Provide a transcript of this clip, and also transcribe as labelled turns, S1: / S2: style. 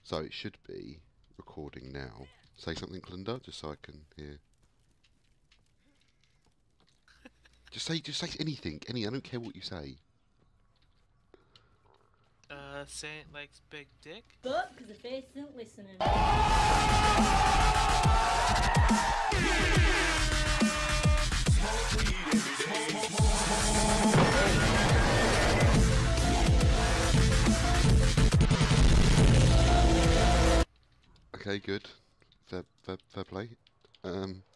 S1: So it should be recording now. Say something, Klinda, just so I can hear. Just say anything. I don't care what you say.
S2: Saint likes big dick.
S3: But, because the face isn't listening.
S1: Okay, good. Fair play.